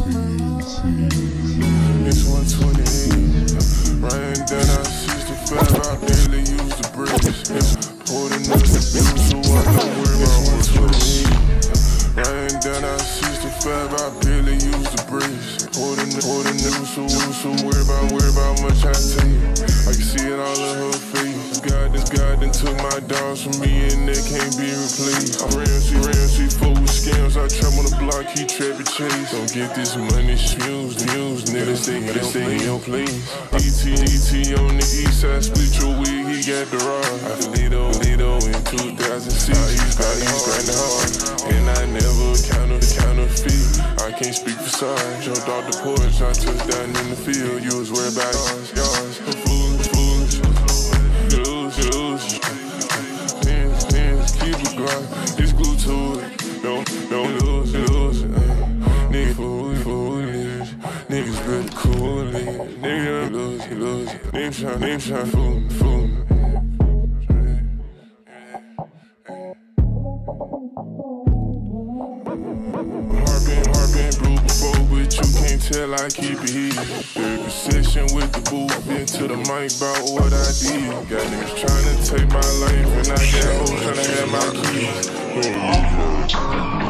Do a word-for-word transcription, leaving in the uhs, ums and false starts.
It's one twenty-eight. Riding down I sixty-five, I barely use the brakes. Holding up the bill, so I don't worry about one twenty-eight. Riding down I sixty-five, I barely use the brakes. Holding up, holding up, so so worry about, worry about how much I take. I can see it all in her face. God, this God done took my dogs from me and they can't be replaced. I'm real, she real, she full with scams. I trap on the block, keep trapping chase. Don't get this money, snooze, news, niggas stay, they stay in your place. D T, D T on the east side, split your wig, he got the rod. I Lido, Lido in two thousand six. I used grinding hard, and I never counter, counterfeit. I can't speak for size. Jumped off the porch, I took down in the field. You was worried about yours, yours. Foolish, foolish, lose, lose. Pins, pins, keep it grind. It's glued to it. Don't, don't lose, lose. Nigga foolish, foolish. Niggas really cool. Nigga lose, lose. Nigga try, nigga try, fool, fool. Tell I keep it heated. Third position with the booth. Into the mic about what I did. Got niggas trying to take my life, and I got hoes trying to have my keys.